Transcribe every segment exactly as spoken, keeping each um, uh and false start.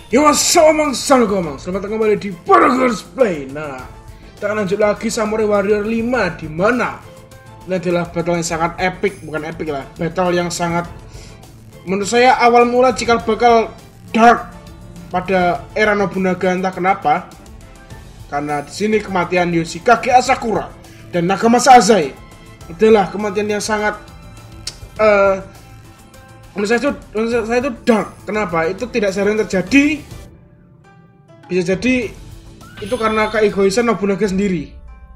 Yo, assalamualaikum, selamat datang kembali di Burgers Play. Nah, kita akan lanjut lagi Samurai Warrior lima, di mana ini adalah battle yang sangat epic, bukan epic lah, battle yang sangat menurut saya awal mula cikal bakal dark pada era Nobunaga, entah kenapa. Karena di sini kematian Yoshikage Asakura dan Nagamasa Azai adalah kematian yang sangat uh, menurut saya itu, menurut saya itu dark. Kenapa? Itu tidak sering terjadi. Bisa jadi itu karena keegoisan Nobunaga sendiri.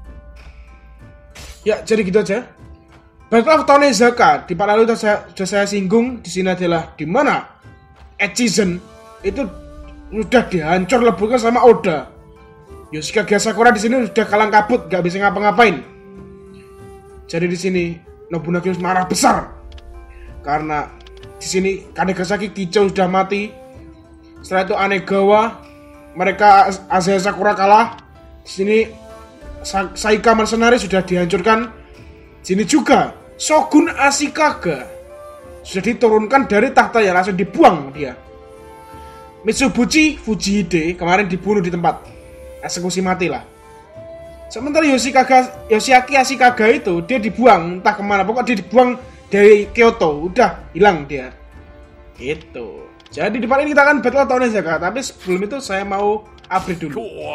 Ya, jadi gitu aja. Battle of Tonezaka di part lalu sudah saya, sudah saya singgung. Di sini adalah di mana Echizen itu sudah dihancur leburkan sama Oda. Yoshikage Asakura di sini sudah kalang kabut, gak bisa ngapa-ngapain. Jadi di sini Nobunaga marah besar karena di sini Kanegasaki Kicho sudah mati. Setelah itu Anegawa, mereka Azai Asakura kalah. Di sini Saika Mercenary sudah dihancurkan. Di sini juga Shogun Ashikaga sudah diturunkan dari tahta, ya langsung dibuang dia. Mitsubishi Fujihide kemarin dibunuh di tempat, eksekusi mati lah. Sementara Yoshikage Yoshiaki Ashikaga itu dia dibuang entah kemana, pokoknya dia dibuang dari Kyoto, udah hilang dia. Itu. Jadi di part ini kita akan battle Tonezaka, tapi sebelum itu saya mau update dulu. Uh,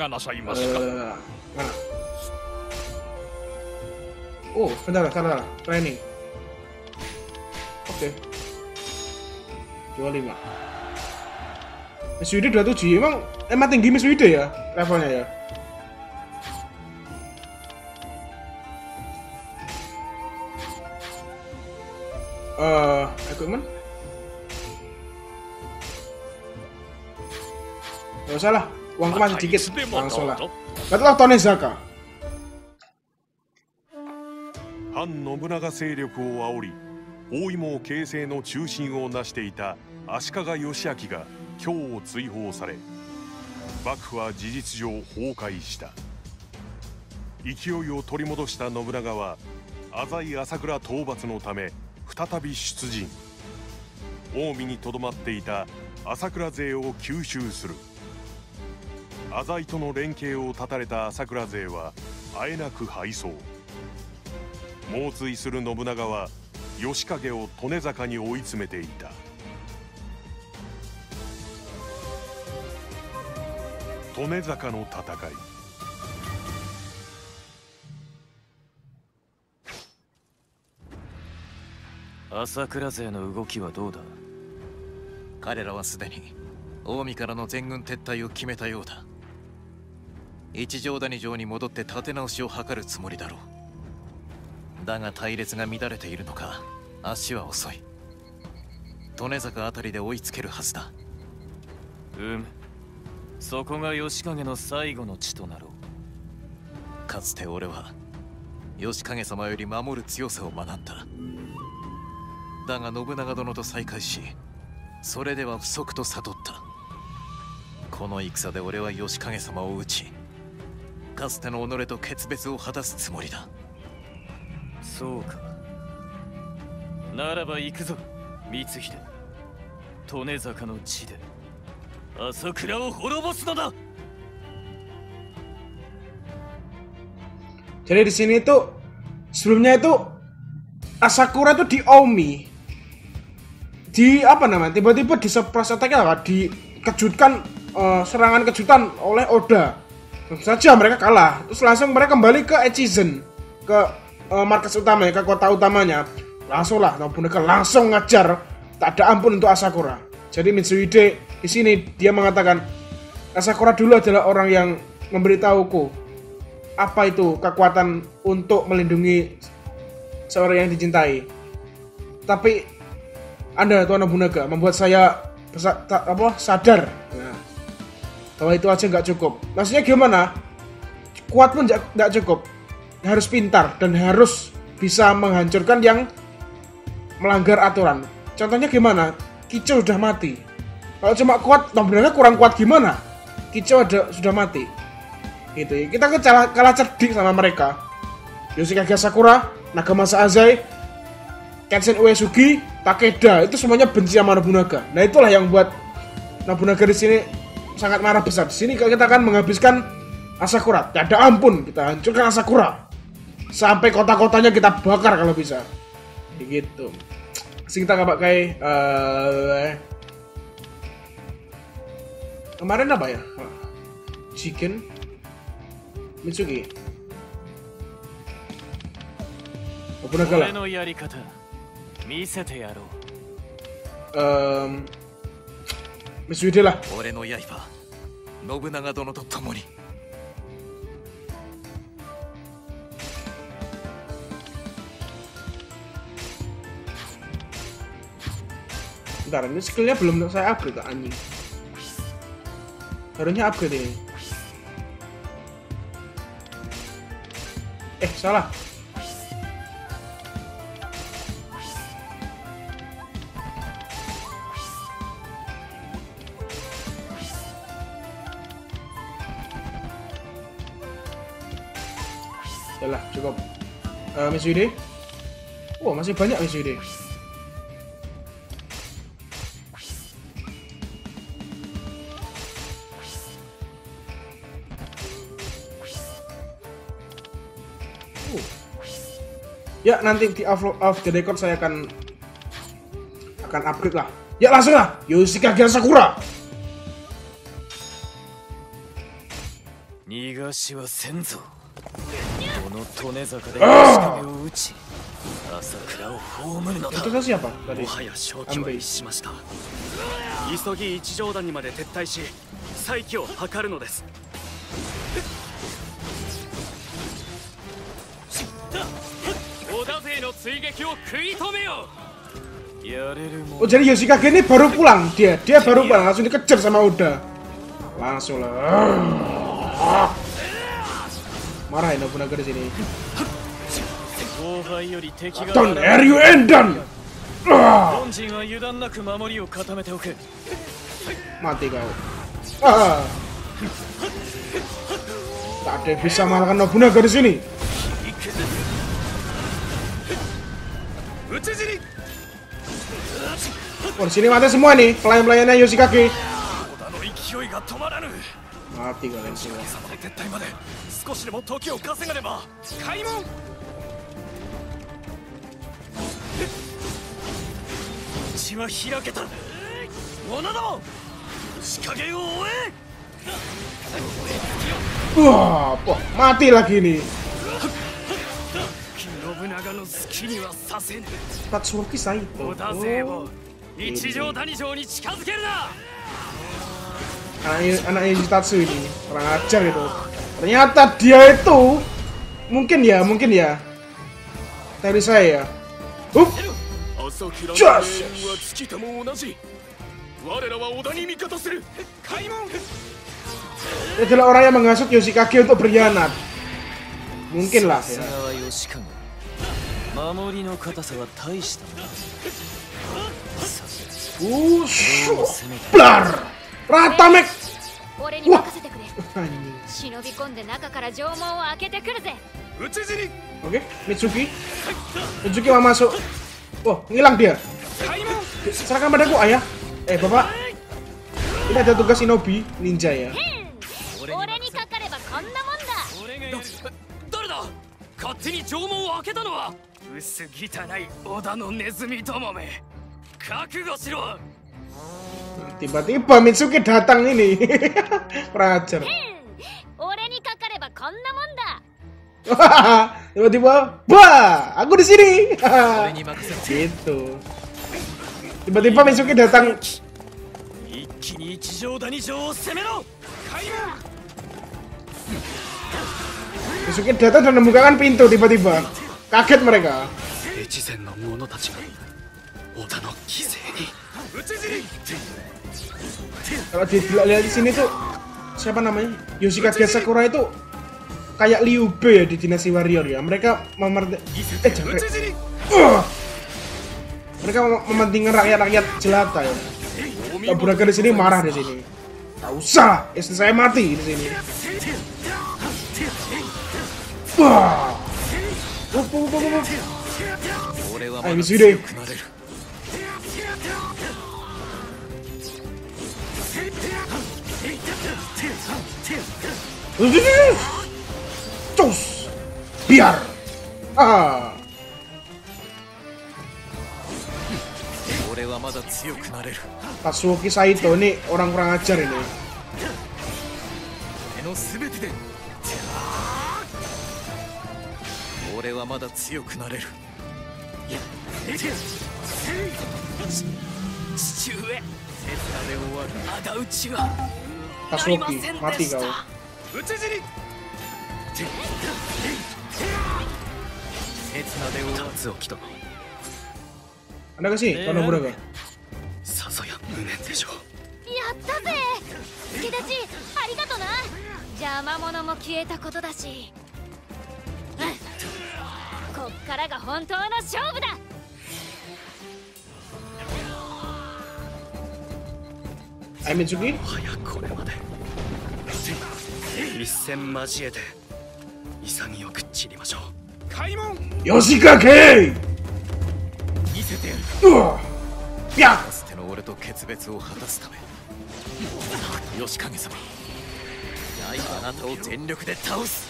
mana? Oh, sebentar, salah, training. Oke. Okay. dua puluh lima. Miss Wide dua puluh tujuh, emang emang tinggi Miss Wide ya levelnya ya? Uh, equipment? Gak usah lah, uangku masih dikit, langsung lah. Battle of Tonezaka. Han Nobunaga 勢力を煽り、包囲網形成の中心を成していた足利義昭が今日追放され、幕府は事実上崩壊した。勢いを取り戻した信長は浅井朝倉討伐のため再び出陣。近江にとどまっていた朝倉勢を吸収する。浅井との連携を断たれた朝倉勢はあえなく敗走。猛追する信長は義景を利根坂に追い詰めていた。利根坂の戦い。 朝倉勢の動きはどうだ。 彼らはすでに近江からの全軍撤退を決めたようだ。一条谷城に戻って立て直しを図るつもりだろう。だが隊列が乱れているのか足は遅い。利根坂あたりで追いつけるはずだ。 うむ、そこが義景の最後の地となろう。かつて俺は義景様より守る強さを学んだ。だが信長殿と再会し、それでは不足と悟った。この戦で俺は義景様を討ち、かつての己と決別を果たすつもりだ。 そうか。ならば行くぞ、光秀。利根坂の地で朝倉を滅ぼすのだ。 Jadi di sini tuh sebelumnya itu Asakura tuh di Omi, di apa namanya, tiba-tiba di surprise attack-nya lah, dikejutkan uh, serangan kejutan oleh Oda. Tentu saja mereka kalah. Terus langsung mereka kembali ke Echizen, ke uh, markas utamanya, ke kota utamanya. Langsung lah Nobunaga langsung ngajar, tak ada ampun untuk Asakura. Jadi Mitsuhide di sini dia mengatakan Asakura dulu adalah orang yang memberitahuku apa itu kekuatan untuk melindungi seorang yang dicintai. Tapi Anda, Tuan Nobunaga, membuat saya pesa, ta, apa, sadar nah, bahwa itu aja nggak cukup. Maksudnya gimana? Kuat pun nggak cukup. Harus pintar dan harus bisa menghancurkan yang melanggar aturan. Contohnya gimana? Kicho sudah mati. Kalau cuma kuat, Nobunaga kurang kuat gimana? Kicho ada, sudah mati. Gitu ya. Kita kan kalah, kalah cerdik sama mereka. Yoshikage Asakura, Nagamasa Azai, Kensen Uesugi, Takeda, itu semuanya benci sama Nobunaga. Nah itulah yang buat Nobunaga di sini sangat marah besar. Di sini kita akan menghabiskan Asakura. Tidak ada ampun, kita hancurkan Asakura. Sampai kota-kotanya kita bakar kalau bisa. Begitu. Sing kita nggak pakai uh, kemarin apa ya? Chicken Mitsuki. Nobunaga lah. Um, Mitsuki lah. 俺の刃信長殿と共に Bentar, ini skillnya belum saya upgrade ke anjing. Harusnya upgrade ini. Eh, salah. Yalah, cukup. Uh, Mitsuhide. Wah, masih banyak Mitsuhide. Ya, nanti di off, off the record saya akan akan upgrade lah. Ya, langsung lah. Yoshikage Asakura. Nigashi wa senzo. Dono Tonezaka de Yoshikage o uchi. Asakura o hoomuru no da. Itu siapa tadi? Ambei. 急ぎ一条団にまで撤退し再起を図るのです。 Oh, jadi Yoshikage ini baru pulang dia, dia baru pulang langsung dikejar sama Oda. Langsung lah. Marah ya Nobunaga di sini. Don't dare you Endan. Mati kau. Ah. Tak ada yang bisa mengalahkan Nobunaga di sini. Oh, di sini mati semua nih pelayan-pelayannya Yoshikage. Mati kalian semua. Wah, wah, mati lagi nih. Tatsuki Saito. Oh. Anaknya, anaknya Jitatsu ini orang ajar gitu. Ternyata dia itu mungkin ya, mungkin ya. Dari saya ya. Hup. Just. Dia adalah orang yang menghasut Yoshikage untuk berkhianat. Mungkin lah ya. Wush, blar, rata mek. Wah, oke, Mitsuki, Mitsuki mau masuk. Oh, ngilang dia. Serahkan padaku, ayah. Eh, bapak, ini ada tugas shinobi ninja ya. Tiba-tiba Mitsuki datang ini. Rajar. Tiba-tiba, wah, aku di sini. Gitu. Tiba-tiba Mitsuki datang. Mitsuki datang dan membukakan pintu tiba-tiba. Kaget mereka. Kalau dilihat di sini tuh siapa namanya? Yoshikage Asakura itu kayak Liu Bei ya di Dinasti Warrior ya. Mereka memerte eh jangan. Uh! Mereka mementingkan rakyat-rakyat jelata ya. Nobunaga di sini marah di sini. Tak usah, istri saya mati di sini. Wah. Wup, wup, wup, wup. Ayo Mitsuhide. Cus, biar. Ah. 俺はまだ強くなれる。 Tatsuki Saito ini orang kurang ajar ini. 手のすべてで。俺はまだ強くなれる。 父上、手綱で終わる仇討ちは Tatsuki, mati kau. 討ち死に手綱で終わる達興殿 Ada gak sih Kono Buraga? さぞや無念でしょう。 やったぜ助立ちありがとな。邪魔者も消えたことだし、うん、こっからが本当の勝負だ。 Ai Mitsuki? 早くこれまで一戦交えて潔く散りましょう。開門 Yoshikage! 見せてやる。 Uh, Piak! かつての俺と決別を果たすため吉影様、あなたを全力で倒す。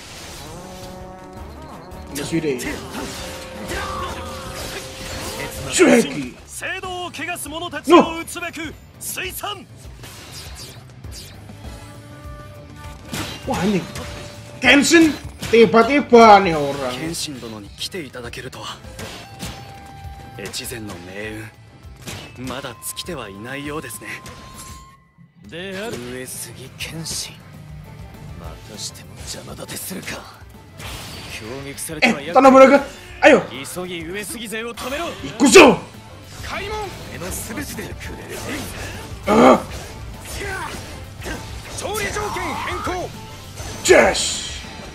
Yasuide. Shueki! 聖堂を汚す者たちを撃つべく水産 Wah anjing. Kenshin tiba-tiba nih orang. 謙信殿に来ていただけるとは。越前の命運まだ尽きてはいないようですね。 である上杉謙信、またしても邪魔立てするか。攻撃されては Eh, Kono Buraga, ayo, 急ぎ上杉勢を止めろ。 ikuzo! 開門手のすべてでくれる。 Ah, 勝利条件変更。 Yes!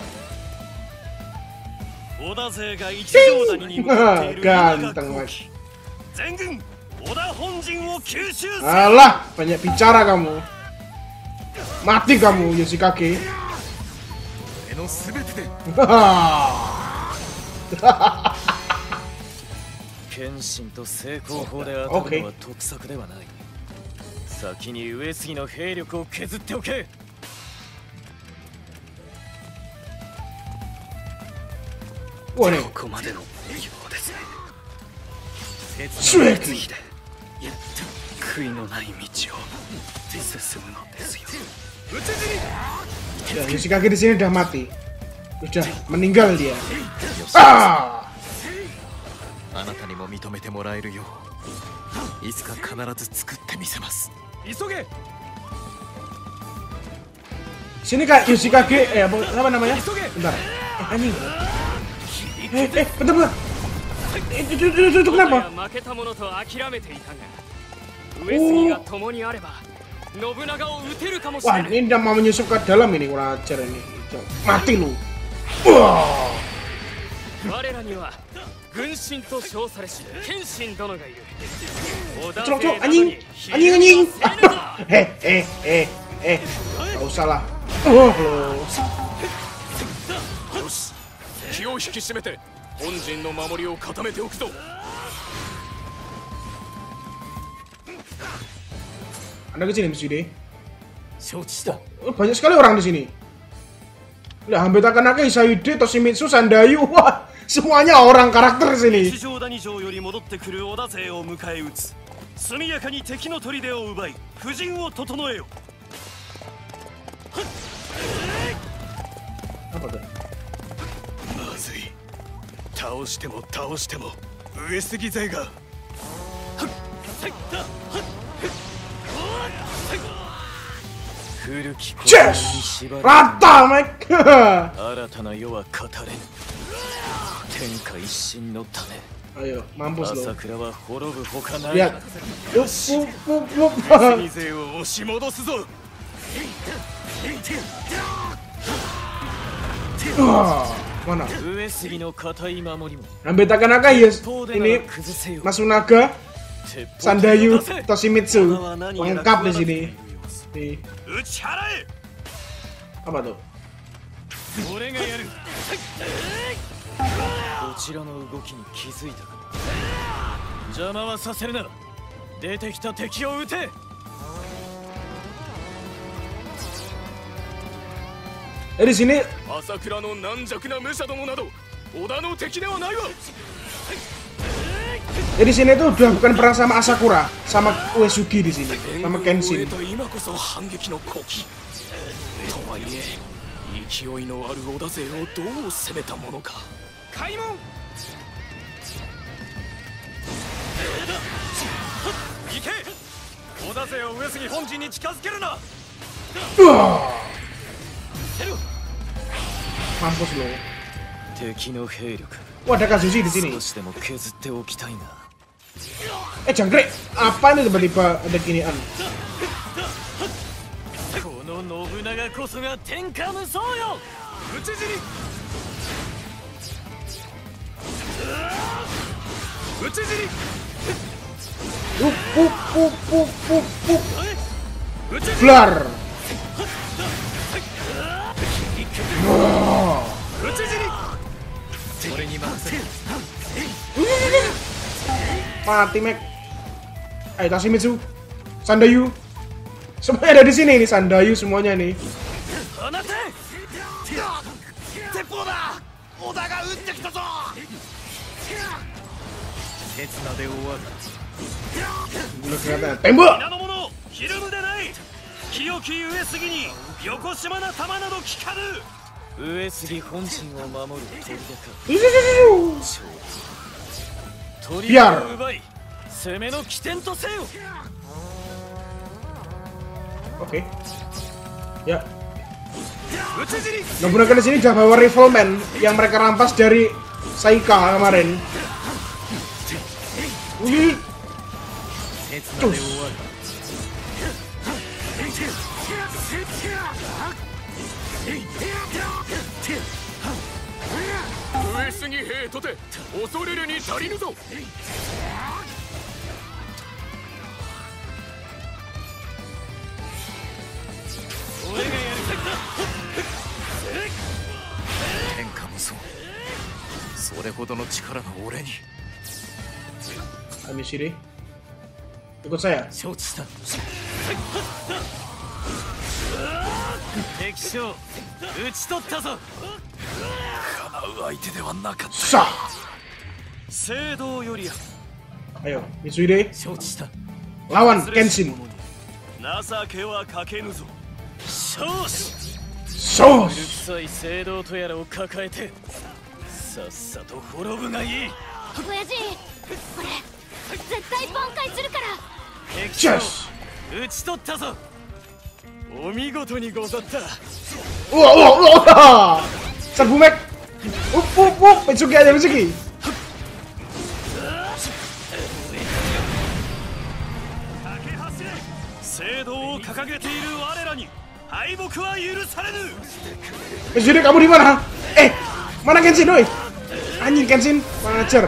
織田勢が一条谷に向かっている今が Ganteng 後 mas. 期。全軍織田本陣を吸収せ。 Alah, banyak bicara kamu. Mati kamu, Yoshikage. 手のすべてで。 謙信と成功法で当たるのは得策ではない。先に上杉の兵力を削っておけ。 Wah nih, ここまでのようですね。 Shueki! 悔いのない道を進むのですよ。 Ya, Yoshikage di sini udah mati. Udah meninggal dia. Ah! あなたにも認めてもらえるよういつか必ず作ってみせます。 急げ。 Sini kak Yoshikage, eh apa, apa namanya? Bentar. Eh anjing. Eh, eh, bentar, bentar. Eh, itu, itu, itu, itu kenapa? 負けた者と諦めていたが、上杉が共にあれば信長を討てるかもしれ Wah, ない。 ini udah mau menyusup ke dalam ini, kurang ajar ini. Mati lu. Wah. 我らには軍神と称されし謙信殿がいる。織田 Cok, 勢 cok, など anjing, に anjing, anjing. Eh, eh, eh, eh. Gak usah lah. Oh, lo. よし、気を引き締めて本陣の守りを固めておくぞ。 Anda ke sini, Mas Yude? 承知した。 Oh, banyak sekali orang di sini. Lah, hampir tak kena ke Isayude, Toshimitsu, Sandayu. Wah, semuanya orang karakter di sini. 一条谷城より戻ってくる織田勢を迎え撃つ。速やかに敵の砦を奪い、布陣を整えよ。 Apa tuh? まずい。倒しても倒しても上杉勢が。 古き心に Yes! 縛られ Rata, Mike! 新たな世は語れぬ。天下一心のため Ayo, mampus 朝 lo. 倉は滅ぶほかない。 Lihat. Yup, yup, yup, yup. 上杉勢を押し戻すぞ。 Wah, mana? 上杉の固い守りも Hampir tak kena ke ya? 一方でな Ini ら崩せよ。 Masunaga, 鉄砲 Sandayu, を出せ Toshimitsu. 織田は何やら Lengkap di 企ててい sini. る様子。 Nih, 打ち払え。 apa tuh? 俺がやる。こちらの動きに気づいたか。邪魔はさせるな。出てきた敵を撃て。 Eh, di sini 朝倉の軟弱な武者どもなど織田の敵ではないわ。 ya di sini tuh udah bukan perang sama Asakura, sama Uesugi di sini, sama Kenshin. 今こそ反撃の好機。とはいえ勢いのある織田勢をどう攻めたものか。開門。行け。織田勢を上杉本陣に近づけるな。 Mampus lo. 敵の兵力 Wah, ada Kazushi di sini. 少しでも削っておきたいな。 Eh, jangkrik, apa ini tiba-tiba ada ginian? この信長こそが天下無双よ。 討ち死に。討ち死に。 Pup, pup, pup, pup, pup, pup. 討ち死に。 Blar. 討ち死に。 俺に任せる。 Mati, Mek. Ayo, Tashimitsu. Sandayu. Semuanya ada di sini nih, Sandayu semuanya nih. 放て。鉄砲だ。織田が撃ってきたぞ。 刹那で終わる。 Bener ternyata. Tembak. 皆の者、ひるむでない。清き上杉に横島な玉など効かぬ。 上杉本陣を守る砦か。 砦 Biar. を奪い攻めの起点とせよ。 Oke. Ya. 討ち死に。 Nobunaga di sini udah bawa rifleman yang mereka rampas dari Saika kemarin. Wih. 刹那で終わる。 上杉兵とて恐れるに足りぬぞ。 俺がやる。 天下無双。それほどの力が俺に。 Kami sini. Ikut saya. 承知した。敵将討ち取ったぞ。 叶う相手ではなかった。 Sah. 聖堂より Ayo, Mitsuhide. 承知した。 Lawan Kenshin. 情けはかけぬぞ。 少子 Sos. 臭い聖堂とやらを抱えてさっさと滅ぶがいい。 親父これ絶対挽回するから。 敵将 Yes. 討ち取ったぞ。お見事にござった。 Wah, wah, wah. Serbu Mek. Up, up, up. Mitsuki aja, Mitsuki. 駆け走れ。聖堂を掲げている我らに敗北は許されぬ。 Mitsuhide, kamu di mana? Eh, mana Kenshin, oi? Anjing Kenshin, ngajar.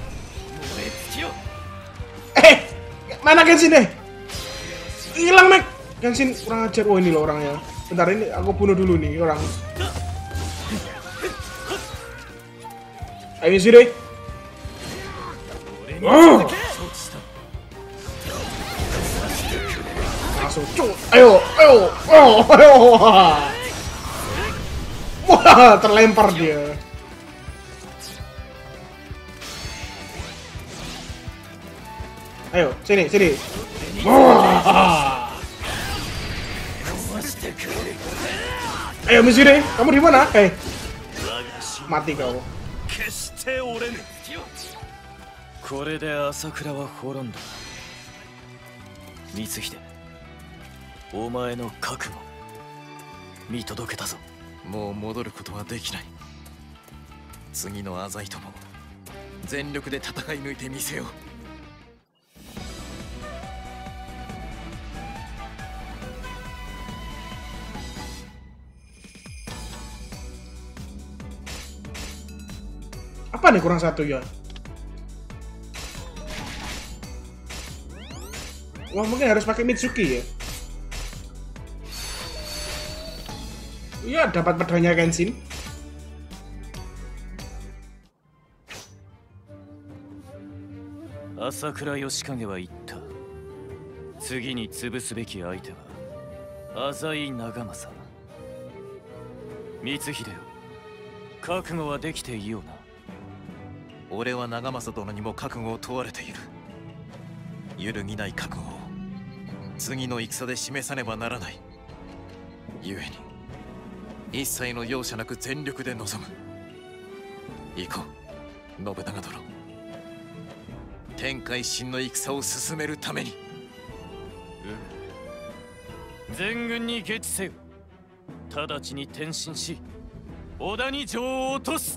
Eh, mana Kenshin deh? Hilang, Mek. Kenshin kurang ajar. Oh, ini loh orangnya. Bentar, ini aku bunuh dulu nih orang. Ayo Mitsuhide. Oh. Langsung cuk. Ayo, ayo, ayo, ayo. Wah, terlempar dia. Ayo, sini, sini. Wah. Ayo Mitsuhide, kamu di mana? Eh, mati kau. 決して折れぬ。 これで朝倉は滅んだ。光秀、お前の覚悟見届けたぞ。 もう戻ることはできない。次の浅井とも全力で戦い抜いてみせよう。 Apa nih kurang satu ya? Wah, mungkin harus pakai Mitsuki ya. Iya, dapat pedangnya Kenshin. Asakura Yoshikage は言った。次に潰すべき相手は浅井長政。 光秀よ、覚悟はできていような。 俺は長政殿にも覚悟を問われている。揺るぎない覚悟を次の戦で示さねばならない。故に一切の容赦なく全力で臨む。行こう、信長殿。天下一新の戦を進めるために。 うむ、全軍に下知せよ。直ちに転身し織田に城を落とす。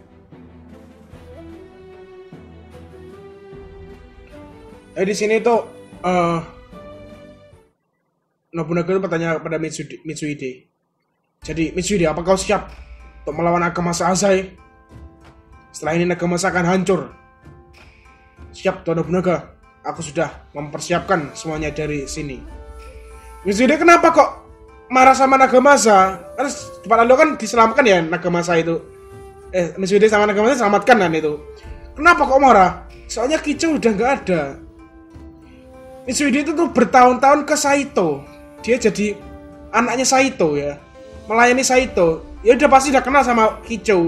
Eh di sini tuh uh, Nobunaga itu bertanya kepada Mitsuhide, Mitsuhide. Jadi Mitsuhide, apa kau siap untuk melawan Nagamasa Azai? Setelah ini Nagamasa akan hancur. Siap Tuan Nobunaga, aku sudah mempersiapkan semuanya dari sini. Mitsuhide kenapa kok marah sama Nagamasa? Karena cepat lalu kan diselamatkan ya Nagamasa itu. Eh Mitsuhide sama Nagamasa diselamatkan kan itu. Kenapa kok marah? Soalnya Kicho udah nggak ada. Mitsuhide itu tuh bertahun-tahun ke Saito. Dia jadi anaknya Saito ya, melayani Saito. Ya udah pasti udah kenal sama Kicho.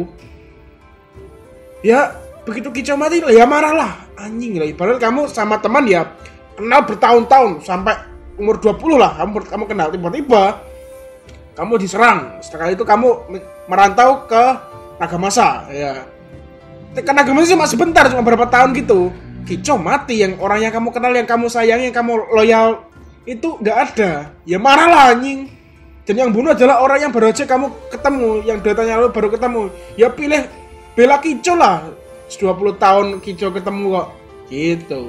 Ya begitu Kicho mati ya marah lah. Anjing lah, padahal kamu sama teman ya kenal bertahun-tahun sampai umur dua puluh lah kamu kamu kenal, tiba-tiba kamu diserang. Setelah itu kamu merantau ke Nagamasa ya. Karena Nagamasa cuma sebentar, cuma beberapa tahun gitu. Kicho mati, yang orang yang kamu kenal, yang kamu sayangi, yang kamu loyal itu nggak ada. Ya marah lah anjing. Dan yang bunuh adalah orang yang baru aja kamu ketemu, yang dua tahun lalu baru ketemu. Ya pilih bela Kicho lah. dua puluh tahun Kicho ketemu kok. Gitu.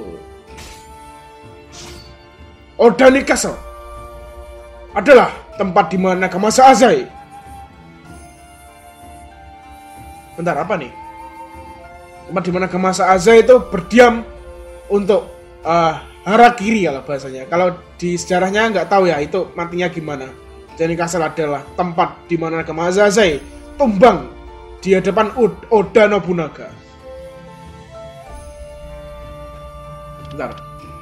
Odani Castle adalah tempat di mana Nagamasa Azai. Bentar, apa nih? Tempat di mana Nagamasa Azai itu berdiam untuk uh, harakiri kalau bahasanya. Kalau di sejarahnya nggak tahu ya itu matinya gimana. Jadi Castle adalah tempat di mana Nagamasa Azai tumbang di hadapan Oda Nobunaga. Bentar.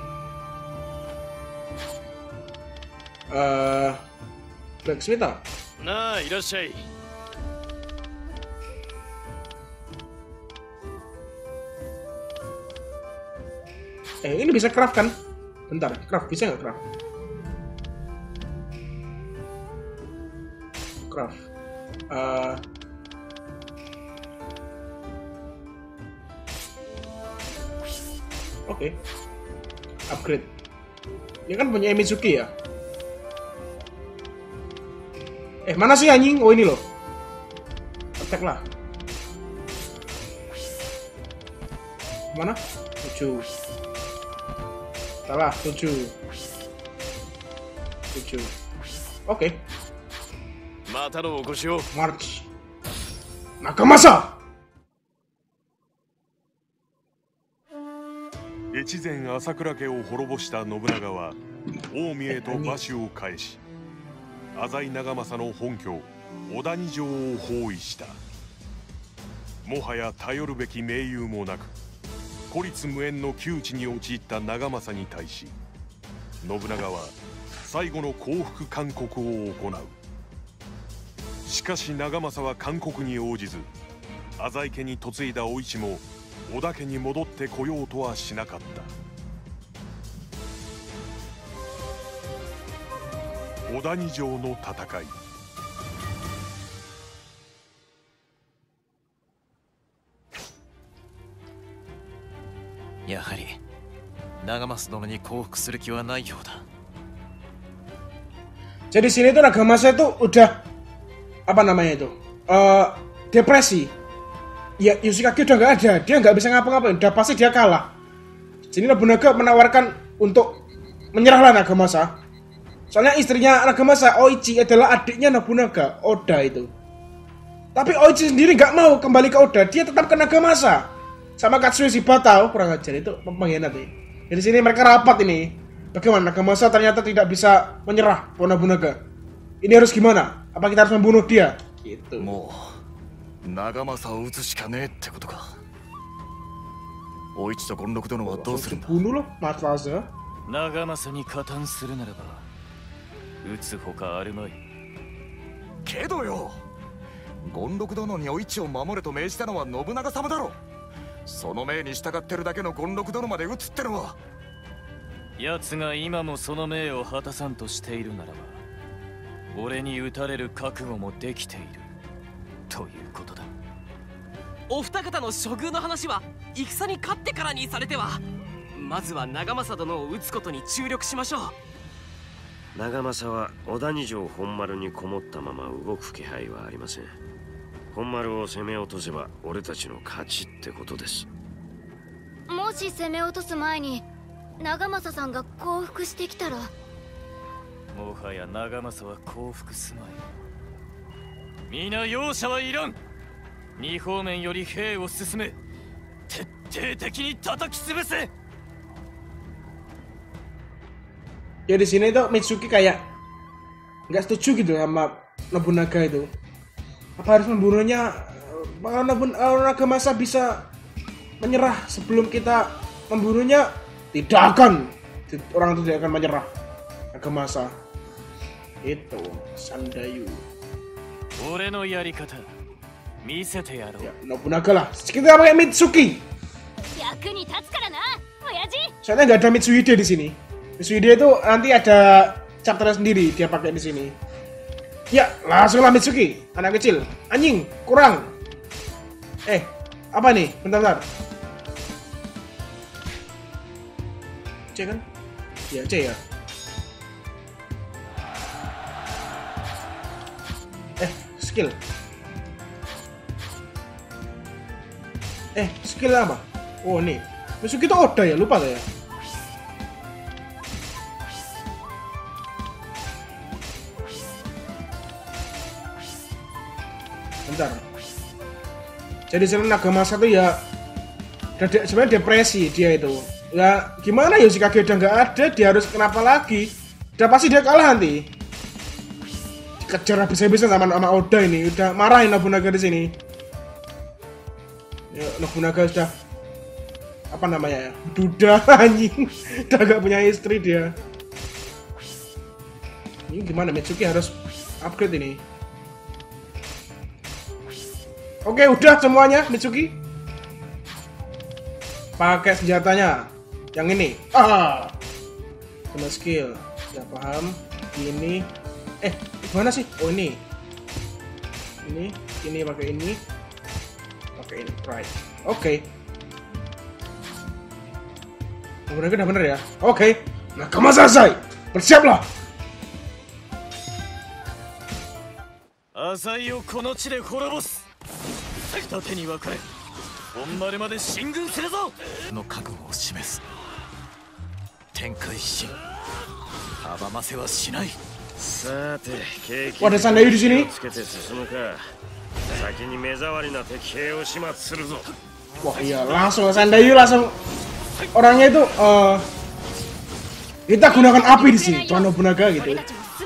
Uh, Blacksmith ah? Nah, irashai. Eh, ini bisa craft kan? Bentar, craft bisa nggak craft? Craft. Uh... Oke. Okay. Upgrade. Ini kan punya Mitsuki ya? Eh, mana sih anjing? Oh, ini loh. Attack lah. Mana? tujuh. Salah, tujuh. tujuh. Oke. Okay. March. Nagamasa! 越前朝倉家を滅ぼした信長は近江へと馬首を返し、浅井長政の本拠小谷城を包囲した。もはや頼るべき盟友もなく、孤立無援の窮地に陥った長政に対し、信長は最後の降伏勧告を行う。しかし長政は勧告に応じず、浅井家に嫁いだお市も織田家に戻ってこようとはしなかった。小谷城の戦い。 やはり長政殿に降伏する気はないようだ。 Jadi sini tuh Nagamasa itu udah apa namanya itu uh, depresi. Ya Yoshikage udah nggak ada, dia nggak bisa ngapa-ngapain, udah pasti dia kalah. Jadi Nobunaga menawarkan untuk menyerahlah Nagamasa. Soalnya istrinya Nagamasa, Oichi, adalah adiknya Nobunaga, Oda itu. Tapi Oichi sendiri nggak mau kembali ke Oda, dia tetap ke Nagamasa. Sama Katsue Shibata, oh, kurang ajar, itu pengkhianat nih. Dari sini mereka rapat ini. Bagaimana Nagamasa ternyata tidak bisa menyerah ke Nobunaga. Ini harus gimana? Apa kita harus membunuh dia? Gitu. Mo, Nagamasaを撃つしかねえってことか。Oichiと権六殿はどうするんだ。 Bunuh loh, Matsuasa. 長政に加担するならば撃つほかあるまい。 けどよ、 権六殿にお市を守れと命じたのは信長様だろ。その命に従ってるだけの権六殿まで撃つってのは。 奴が今もその命を果たさんとしているならば、俺に撃たれる覚悟もできているということだ。 お二方の処遇の話は戦に勝ってからにされては。まずは長政殿を討つことに注力しましょう。 長政は小谷城本丸にこもったまま動く気配はありません。本丸を攻め落とせば俺たちの勝ちってことです。 もし攻め落とす前に長政さんが降伏してきたら。 もはや長政は降伏すまい。皆容赦はいらん。二方面より兵を進め、徹底的に叩き潰せ。 Ya di sini tuh Mitsuki kayak nggak setuju gitu sama Nobunaga itu. Apa harus membunuhnya? Apakah Nagamasa bisa menyerah sebelum kita membunuhnya? Tidak akan. Orang itu tidak akan menyerah. Nagamasa. Itu Sandayu. Ya, Nobunaga lah. Kita pakai Mitsuki. Soalnya nggak ada Mitsuhide di sini. Mitsuhide itu nanti ada chapter sendiri dia pakai di sini. Ya, langsunglah Mitsuki, anak kecil. Anjing, kurang. Eh, apa nih? Bentar-bentar. C kan? Ya, C ya. Eh, skill. Eh, skill apa? Oh, nih. Mitsuki itu Oda ya, lupa saya. Bentar. Jadi sebenarnya Nagamasa tuh ya sebenarnya depresi dia itu. Ya gimana Yoshikage udah nggak ada, dia harus kenapa lagi? Udah pasti dia kalah nanti. Dikejar habis-habisan sama sama Oda ini, udah marahin Nobunaga di sini. Ya, Nobunaga sudah apa namanya ya? Duda anjing. Udah gak punya istri dia. Ini gimana Mitsuki harus upgrade ini? Oke, udah semuanya Mitsuki. Pakai senjatanya. Yang ini. Ah. Sama skill. Ya paham. Ini. Eh, gimana sih? Oh, ini. Ini, ini pakai ini. Pakai ini. Right. Oke. Bener udah bener ya. Oke. Nagamasa selesai. Bersiaplah. Azaiをこの地で滅ぼす。 二手に分かれ、本丸まで進軍するぞ。 の覚悟を示す。天下一心、阻ませはしない。 さて、景気 Ada Sandayu di sini. つけて進むか。先に目障りな敵兵を始末するぞ。 Wah iya, langsung Sandayu langsung orangnya itu uh, kita gunakan api di sini, Tuan Nobunaga gitu.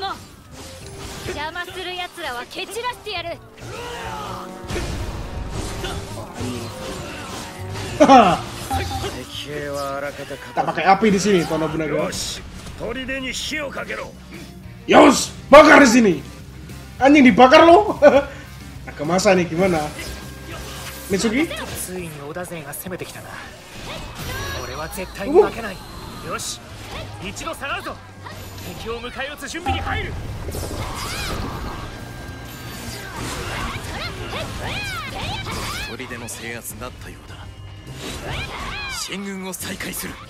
Tak pakai api di sini, Tuan Nobunaga. Yos, bakar di sini. Anjing dibakar lo. Nagamasa nih gimana? Mitsuki? Uh. 砦の制圧になったようだ。進軍を再開する。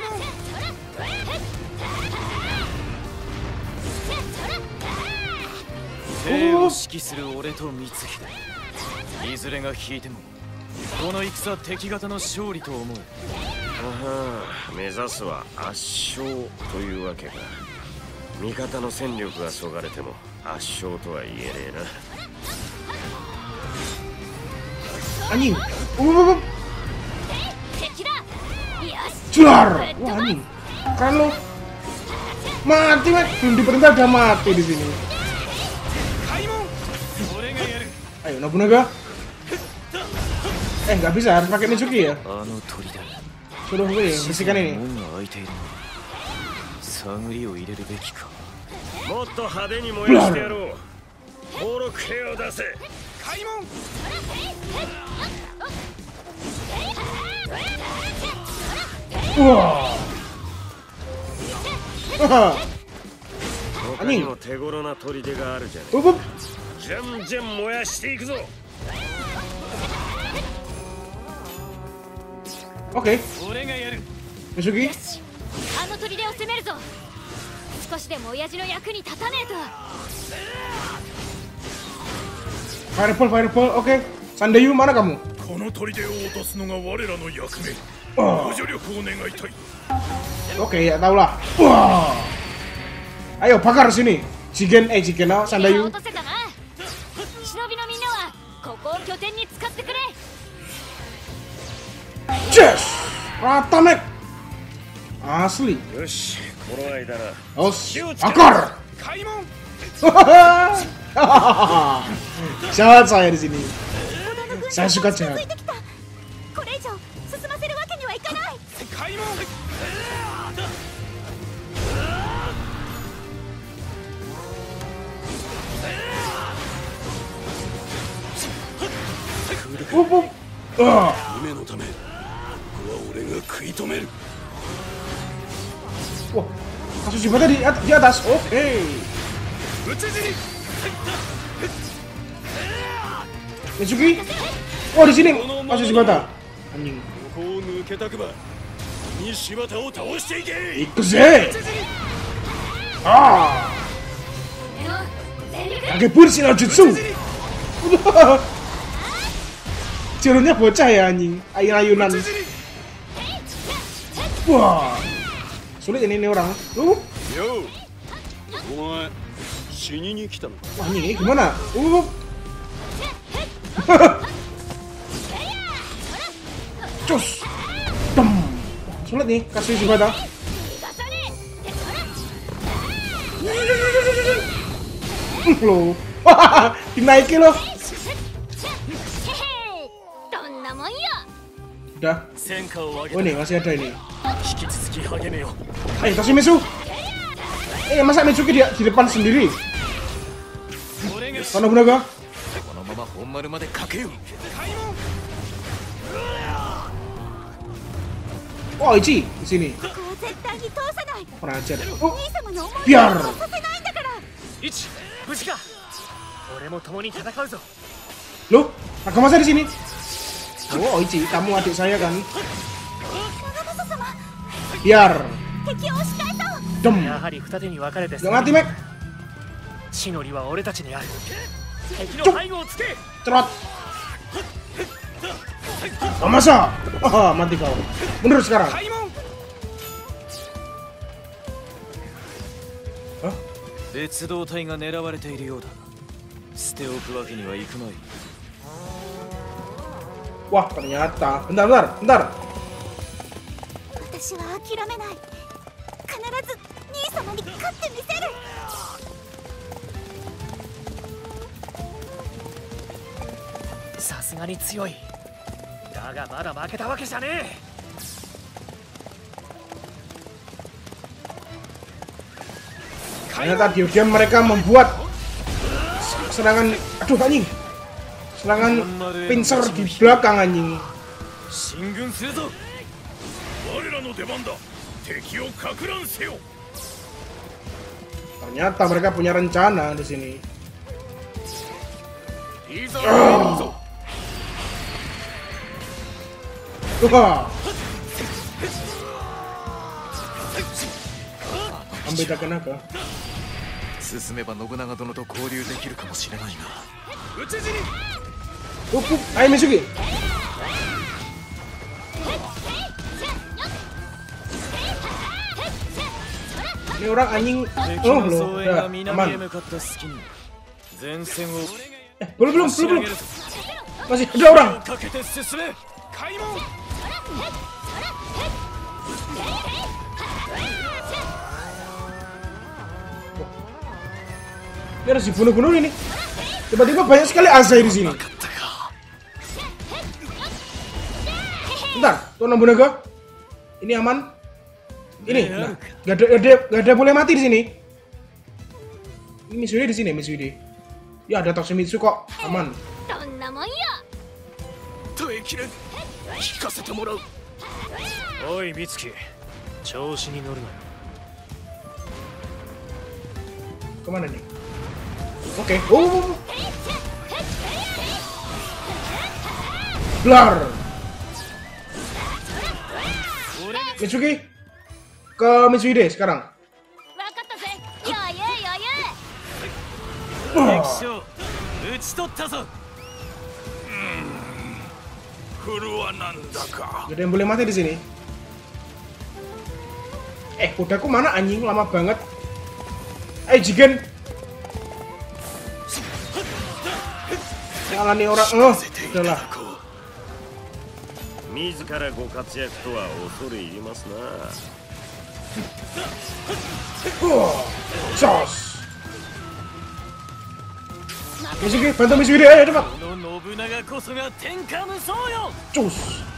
兵を指揮する俺と光秀、いずれが引いてもこの戦敵方の勝利と思う。 あは、目指すは圧勝というわけか。味方の戦力がそがれても圧勝とは言えねえな。 Anjing. Uh. Jar. Wah, anjing. Kan lo mati, men. Belum diperintah udah mati di sini. Ayo Nobunaga. Eh, nggak bisa, harus pakai Mitsuki ya. Suruh gue ya, bersihkan ini. Wah. Anjing. Up, up. Oke. Mitsuki. あの砦を攻めるぞ。少しでも親父の役に立たねえと。 Fireball, fireball, oke. Sandayu, mana kamu? この砦を落とすのが我らの役目。 Oh. ご助力を願いたい。 Oke, ya tau lah. Wah. Ayo bakar sini. Jigen, eh Jigen, oh, Sandayu. 落とせたな。忍びのみんなはここを拠点に使ってくれ。 Yes. Rata nek. Asli. よし、この間な。 Os, bakar. Jahat saya di sini. Saya suka jahat. これ以上進ませるわけにはいかない。 Up, up. Ah. 夢のため、ここは俺が食い止める。 Wah, kasus jembatan di, at di atas. Oke. Mitsuki. Oh, di sini kasus jembatan. Anjing. ここを抜けたくば、西畑を倒していけ。 Ikut sih. Ah. Kakek Shinao Jutsu. Cerunya bocah ya anjing. Ayun-ayunan. Wah. Sulit ini, ini orang. Uh. Yo. Omae, sini ni kita. Wah, ini gimana? Uh. Cus. Dem. Sulit nih kasih jembatan. Loh. Dinaikin loh. Udah. Oh ini masih ada ini. Eh, kasih Mitsu. Eh, masa Mitsuki di, di depan sendiri? Mana Nobunaga? Oh, Ichi di sini. Kurang ajar. Oh, biar. Loh, Nagamasa di sini. Oh, Ichi, kamu adik saya kan? Biar. Dem. Gak mati, Mek. Cuk. Cerot. Nagamasa. Oh, mati kau. Mundur sekarang. Hah? 別動隊が狙われているようだ。捨て置くわけにはいくまい。 Wah, ternyata. Bentar, bentar, bentar. Ternyata diam-diam mereka membuat serangan, aduh anjing, serangan pincer di belakang anjing. Ternyata mereka punya rencana di sini. Oh. Wah. Ambil tak kenapa? 進めば信長殿と交流できるかもしれないな。 Up, up, ayo Mitsuki. Ini orang anjing. Oh loh, udah aman. Eh, belum belum belum belum. Masih ada orang. Ini harus dibunuh-bunuh ini. Tiba-tiba banyak sekali Azai di sini. Bentar, Tuan Nobunaga. Ini aman. Ini, nah, gak ada, gak ada, gak ada boleh mati di sini. Ini Mitsuhide di sini, Mitsuhide. Ya ada Toshimitsu kok, aman. なもんよ。 耐えきれん。聞かせてもらう。 おい美月、調子に乗るなよ。 Kemana nih? Oke. Okay. Oh. Blar. Mitsuki ke Mitsuhide sekarang. Oh. Jadi yang boleh mati di sini. Eh, kudaku mana anjing, lama banget. Eh, Jigen. Nyalani orang. Oh, udahlah. 自らご活躍とは恐れ入りますな。 Oh, sos. Mitsuki, bantu Mitsuhide, ayo cepat. Cus.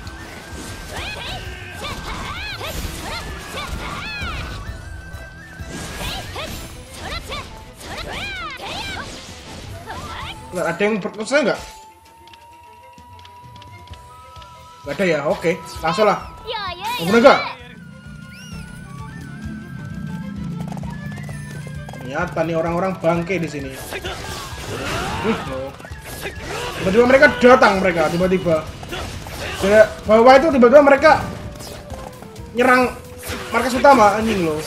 Nggak ada yang berkesan nggak? Nggak ada ya, oke, langsung lah. Nobunaga. Ternyata nih orang-orang bangke di sini. Tiba-tiba mereka datang, mereka tiba-tiba. Dari bawah itu tiba-tiba mereka nyerang markas utama, anjing loh.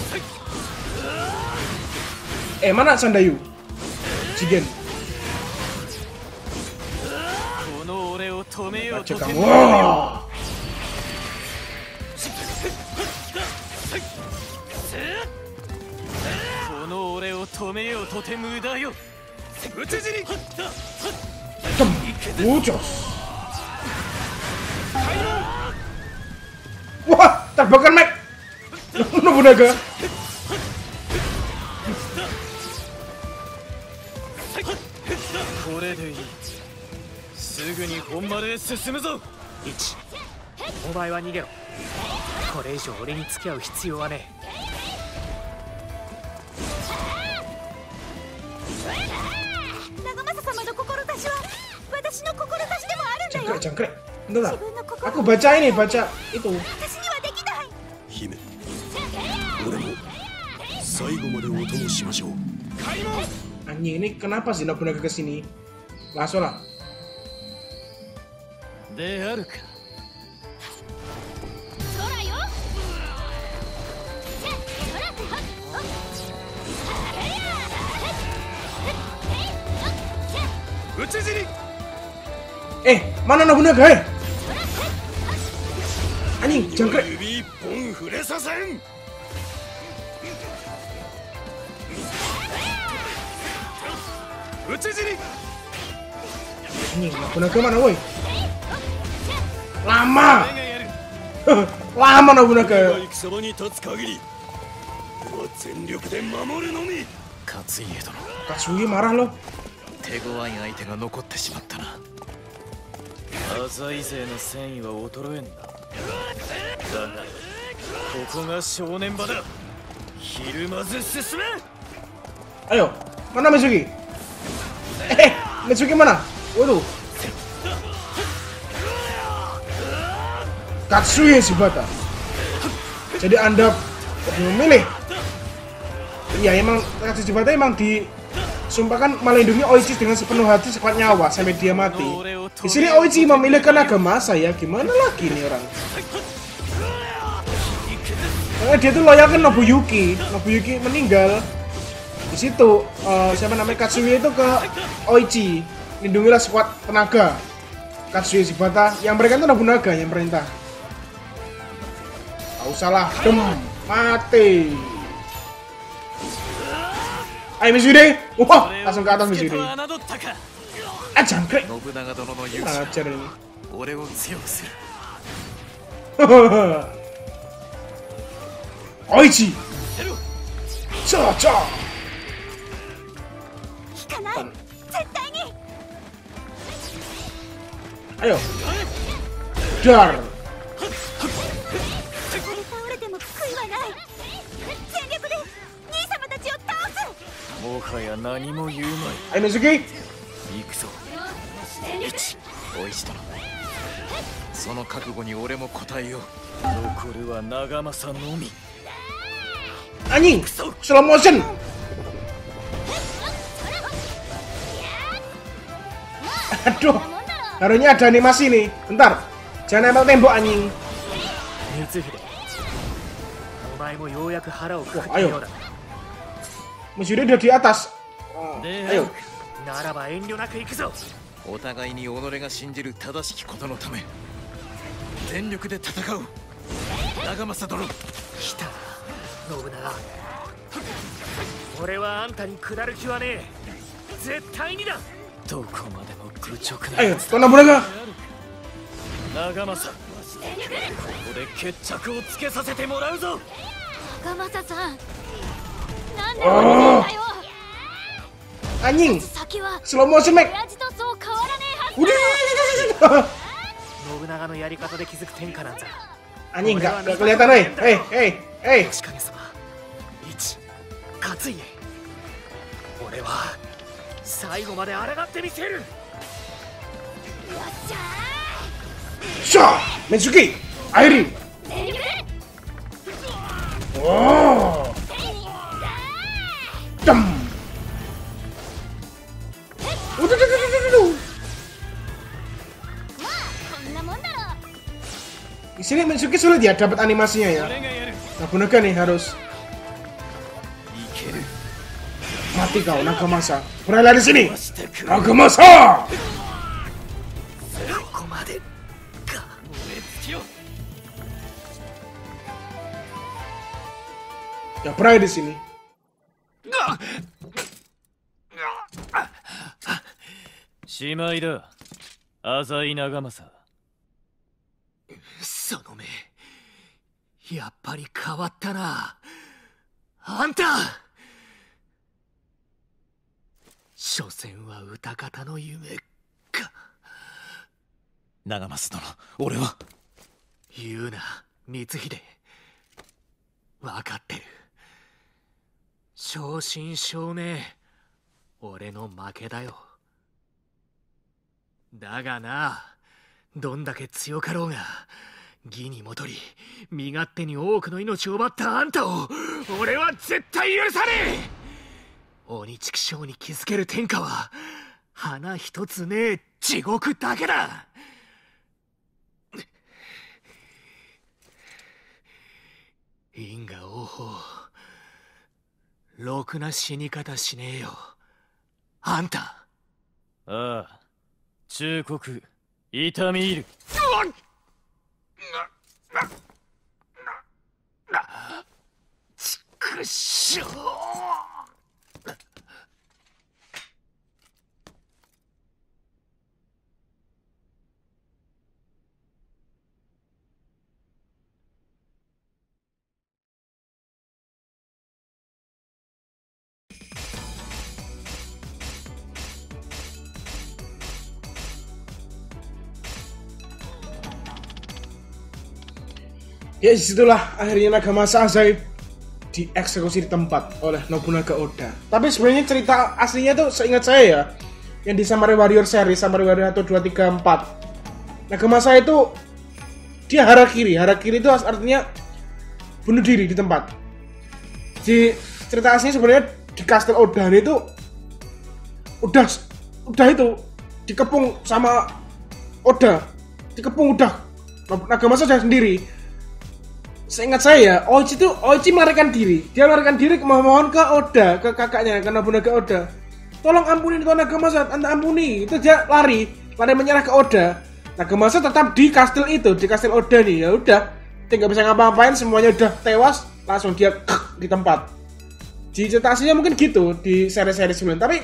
Eh, mana Sandayu? Jigen. Baca kamu. Wow. Ujos. Wah, terbakar Mac. Nobunaga. イチ、お前は逃げろ。これ以上俺に付き合う必要はねえ。長政様の志は私の志でもあるんだよ。 Jangkrik, bentar. Aku baca ini, baca itu. 私にはできない。 姫、俺も最後までお供しましょう。 Anjing, ini kenapa sih Nobunaga kesini? Langsung lah. であるか。 空よ。 討ち死に。 Eh, mana Nobunaga? Eh, anjing, jangkrik. 指一本触れさせん。討ち死に。 Anjing, Nobunaga mana, woi? Lama. Lama Nobunaga. Katsuie marah loh. 手強い相手が残ってしまったな。 浅井勢の戦意は衰えんだ。だがここが正念場だ。ひるまず進め。 Ayo, mana Mitsuki? Eh, Mitsuki mana? Waduh. Katsuie Shibata. Jadi Anda memilih. Iya, emang Katsuie Shibata emang disumpahkan melindungi Oichi dengan sepenuh hati sekuat nyawa sampai dia mati. Di sini Oichi memilih Nagama saya, gimana lagi nih orang? Karena dia tuh loyal ke Nobuyuki. Nobuyuki meninggal. Di situ uh, siapa namanya Katsuie itu ke Oichi, lindungilah sekuat tenaga. Katsuie Shibata, yang mereka itu Nobunaga yang perintah. Gak usah lah, dem, mati. Ayo Mitsuhide, wah, langsung ke atas Mitsuhide. Ah, jangkrik. Ajar ini. Oichi. Cha-cha. Ayo. Dar. もはや何も言うまい。 Ayo Mitsuki. 行くぞ。 お石殿、その覚悟に俺も応えよう。 残るは長政のみ。 Anjing, slow motion. Aduh, harusnya ada animasi nih. Bentar, jangan nempel tembok anjing. Wah, ayo. Musuhnya udah di atas. Oh, ayo. お互いに己が信じる正しきことのため全力で戦う。長政殿。 来た信長。俺はあんたに下る気はねえ。絶対にだ。どこまでも愚直な。 Ayo, Tuan Nobunaga. 長政、ここで決着をつけさせてもらうぞ。 長政さん、なんで俺なんだよ。 Anjing, 先は slow motion, Mac. 親父とそう変わらねえはずだ。 信長のやり方で気づく天下なんざ。 Anjing, gak, gak kelihatan, hei, hei, hei, hei. 吉影様、一勝家。俺は最後まで抗ってみせる。 Syah, Mitsuki, akhiri. Oh, dem. Udah, udah, udah, udah, udah. Di sini Mitsuki sulit ya dapat animasinya ya. Nobunaga nih harus mati kau Nagamasa. Berada di sini, Nagamasa. Ya berada di sini. Shimaida, Azai Nagamasa. その目、やっぱり変わったな。あんた。所詮は歌方の夢か。 長政殿、俺は。 言うな、光秀。分かってる。正真正銘、俺の負けだよ。だがな、どんだけ強かろうが、義に戻り、身勝手に多くの命を奪ったあんたを、俺は絶対許さねえ。鬼畜生に気づける天下は、花一つねえ地獄だけだ。因果応報、ろくな死に方しねえよ。あんた。 ああ、忠告、痛み入る。 ちくしょう。 Ya disitulah akhirnya Nagamasa Azaib dieksekusi di tempat oleh Nobunaga Oda. Tapi sebenarnya cerita aslinya tuh seingat saya ya, yang di Samurai Warrior series, Samurai Warrior satu, dua, tiga, empat, Nagamasa itu dia harakiri. Harakiri itu artinya bunuh diri di tempat. Di cerita aslinya sebenarnya di Kastel Oda itu udah udah itu dikepung sama Oda, dikepung udah Nagamasa sudah sendiri. Seingat saya, Oichi itu Oichi melarikan diri. Dia melarikan diri memohon ke Oda, ke kakaknya, ke Nobunaga Oda. Tolong ampuni Tuan Nagamasa, Anda ampuni. Itu dia lari, lari menyerah ke Oda. Nagamasa tetap di kastil itu, di kastil Oda nih. Ya udah, tinggal bisa ngapa-ngapain, semuanya udah tewas, langsung dia di tempat. Di cerita aslinya mungkin gitu di seri-seri sebelumnya. Tapi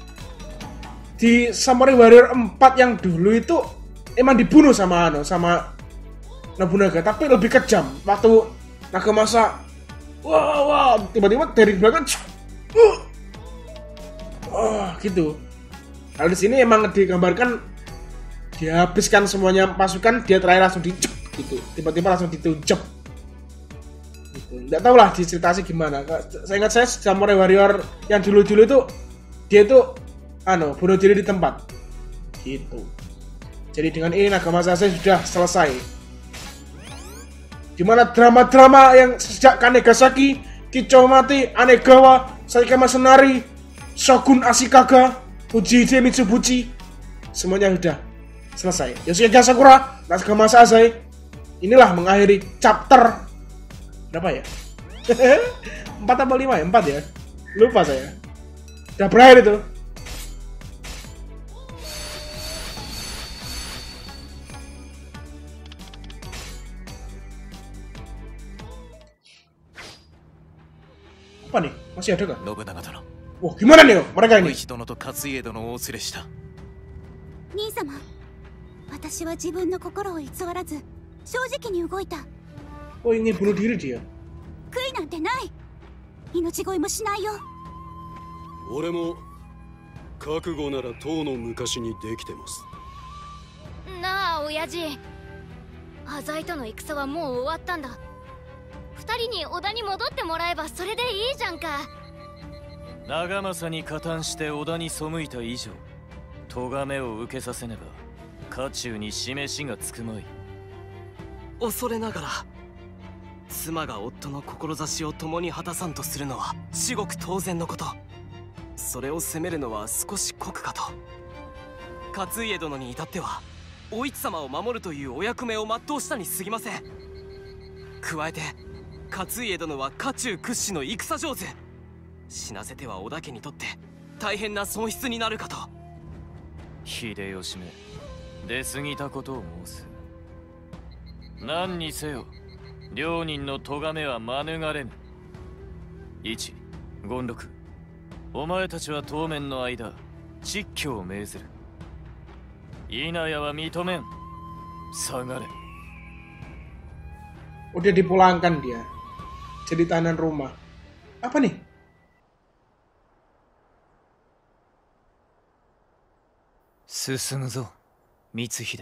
di Samurai Warrior empat yang dulu itu emang dibunuh sama ano, sama Nobunaga, tapi lebih kejam. Waktu Nagamasa, wah, wah, tiba-tiba dari belakang, uh, oh, gitu. Kalau di sini emang digambarkan dihabiskan semuanya pasukan, dia terakhir langsung dicep, gitu. Tiba-tiba langsung ditujep. Gitu. Nggak tahu lah di cerita sih gimana. Saya ingat saya Samurai Warrior yang dulu-dulu itu dia itu, ano, bunuh diri di tempat. Gitu. Jadi dengan ini Nagamasa sudah selesai. Dimana drama-drama yang sejak Kanegasaki, Kicho mati, Anegawa, Saika Masanari, Shogun Ashikaga, Fujihide Mitsubushi, semuanya sudah selesai. Yoshikage Asakura, Nagamasa inilah mengakhiri chapter berapa ya? empat atau lima ya? empat ya? Lupa saya. Udah berakhir itu. Apa nih? Masih ada gak? Wah, gimana nih mereka ini? 兄様、私は自分の心を偽らず正直に動いた。 Oh, ingin bunuh diri dia. 悔いなんてない。命乞いもしないよ。 俺も覚悟ならとうの昔にできてます。 なあ親父、浅井との戦はもう終わったんだ。二人に織田に戻ってもらえばそれでいいじゃんか。 長政に加担して織田に背いた以上、咎めを受けさせねば家中に示しがつくまい。 恐れながら妻が夫の志を共に果たさんとするのは至極当然のこと。それを責めるのは少し酷かと。勝家殿に至ってはお市様を守るというお役目を全うしたに過ぎません。加えて勝家殿は家中屈指の戦上手。死なせては織田家にとって大変な損失になるかと。 秀吉め、出過ぎたことを申す。何にせよ両人の咎めは免れぬ。一、権六、お前たちは当面の間蟄居を命ずる。稲谷は認めん。下がれ。 Udah dipulangkan dia. Jadi tahanan rumah. Apa nih? Susumu Mitsuhide.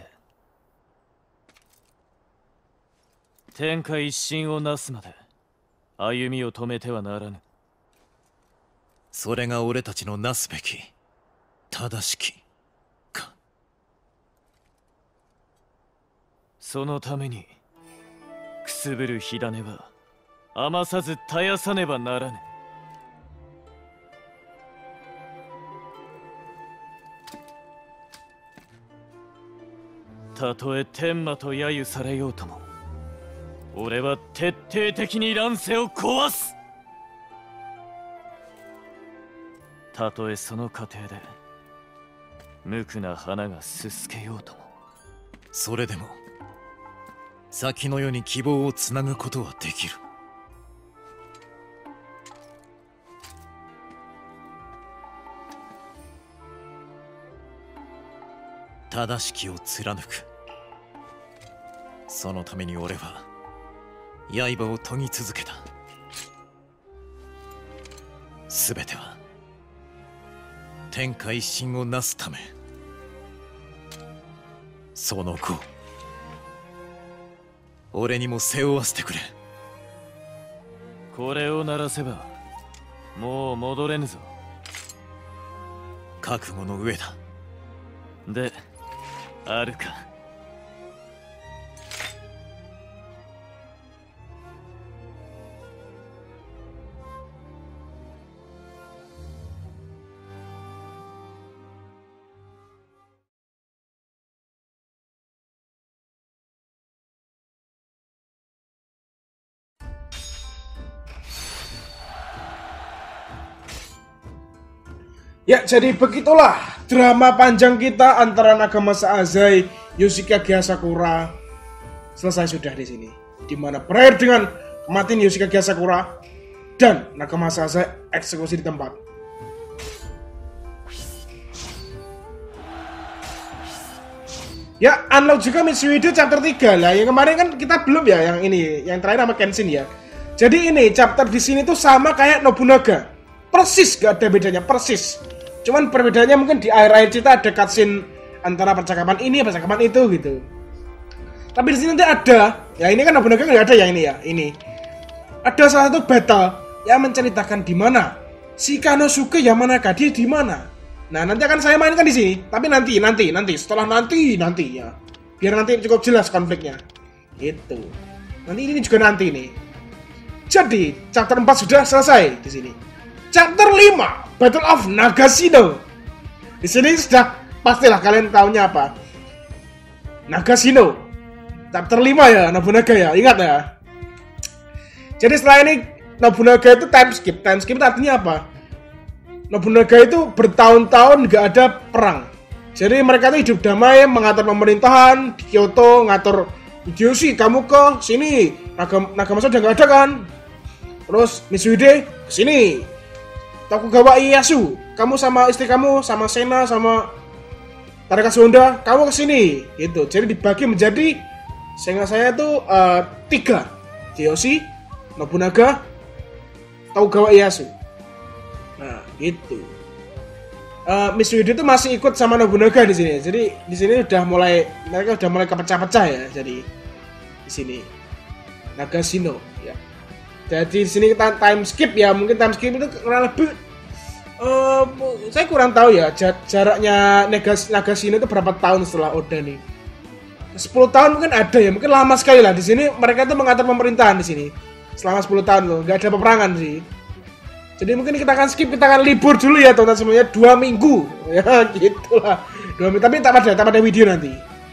天下一新をなすまで歩みを止めてはならぬ。 それが俺たちのなすべき正しきか。 そのためにくすぶる火種は余さず絶やさねばならぬ。たとえ天馬と揶揄されようとも、俺は徹底的に乱世を壊す。たとえその過程で無垢な花がすすけようとも。 それでも先の世に希望をつなぐことはできる。正しきを貫く。そのために俺は刃を研ぎ続けた。すべては天下一新をなすため。その後俺にも背負わせてくれ。 これを鳴らせばもう戻れぬぞ。 覚悟の上だ。 であるか。 Ya, jadi begitulah drama panjang kita antara Nagamasa Azai, Yoshikage Asakura selesai sudah di sini. Dimana berakhir dengan kematian Yoshikage Asakura dan Nagamasa Azai eksekusi di tempat. Ya, unlock juga Mitsuhide chapter tiga lah. Yang kemarin kan kita belum ya, yang ini, yang terakhir sama Kenshin ya. Jadi ini chapter di sini tuh sama kayak Nobunaga. Persis, gak ada bedanya, persis. Cuman perbedaannya mungkin di akhir-akhir cerita ada cutscene antara percakapan ini percakapan itu gitu. Tapi di sini nanti ada, ya ini kan Nobunaga nggak ada ya ini ya, ini. Ada salah satu battle yang menceritakan di mana si Kanosuke Yamanaka dia di mana. Nah, nanti akan saya mainkan di sini, tapi nanti, nanti, nanti, setelah nanti, nanti ya. Biar nanti cukup jelas konfliknya. Gitu. Nanti ini juga nanti nih. Jadi, chapter empat sudah selesai di sini. Chapter lima, Battle of Nagashino. Di sini sudah pastilah kalian tahunya apa. Nagashino. Chapter lima ya, Nobunaga ya, ingat ya. Jadi setelah ini Nobunaga itu time skip. Time skip itu artinya apa? Nobunaga itu bertahun-tahun gak ada perang. Jadi mereka itu hidup damai, mengatur pemerintahan di Kyoto, ngatur Hideyoshi, kamu ke sini. Naga, Nagamasa udah gak ada kan? Terus Mitsuhide ke sini. Tokugawa Ieyasu, kamu sama istri kamu, sama Sena, sama Tadakashi Honda, kamu ke sini. Gitu. Jadi dibagi menjadi, seingat saya itu uh, tiga. Hideyoshi, Nobunaga, Tokugawa Ieyasu. Nah, gitu. Uh, Mitsuhide itu masih ikut sama Nobunaga di sini. Jadi di sini udah mulai mereka udah mulai kepecah-pecah ya. Jadi di sini Nagashino ya. Jadi di sini kita time skip ya. Mungkin time skip itu kurang lebih uh, saya kurang tahu ya jaraknya Nagashino itu berapa tahun setelah Oda nih. sepuluh tahun mungkin ada ya. Mungkin lama sekali lah di sini. Mereka itu mengatur pemerintahan di sini selama sepuluh tahun loh. Gak ada peperangan sih. Jadi mungkin kita akan skip, kita akan libur dulu ya teman-teman semuanya, dua minggu ya gitulah, dua minggu, tapi tak pada, tak pada video nanti.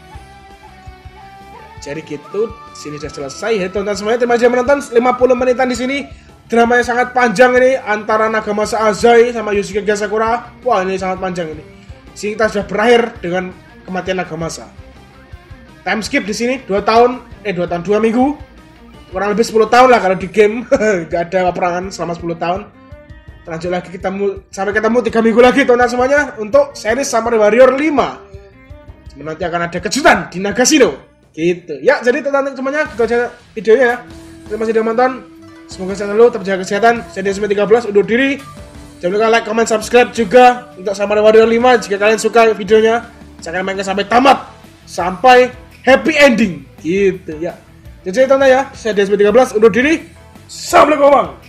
Jadi gitu, sini sudah selesai ya teman-teman semuanya. Terima kasih menonton, lima puluh menitan di sini. Dramanya sangat panjang ini antara Nagamasa Azai sama Yoshiki Gasakura. Wah ini sangat panjang ini. Sini kita sudah berakhir dengan kematian Nagamasa. Time skip di sini dua tahun, eh dua tahun dua minggu, kurang lebih sepuluh tahun lah kalau di game. Gak ada peperangan selama sepuluh tahun. Lanjut lagi ketemu, sampai ketemu tiga minggu lagi teman-teman semuanya untuk series Samurai Warrior lima. Nanti akan ada kejutan di Nagashino. Gitu. Ya, jadi teman-teman semuanya itu aja videonya ya. Terima kasih sudah menonton. Semoga selalu tetap jaga kesehatan. Saya D S M tiga belas undur diri. Jangan lupa like, comment, subscribe juga untuk Samurai Warrior lima jika kalian suka videonya. Saya akan mainkan sampai tamat, sampai happy ending. Gitu ya. Jadi teman-teman ya, saya D S M tiga belas undur diri. Assalamualaikum.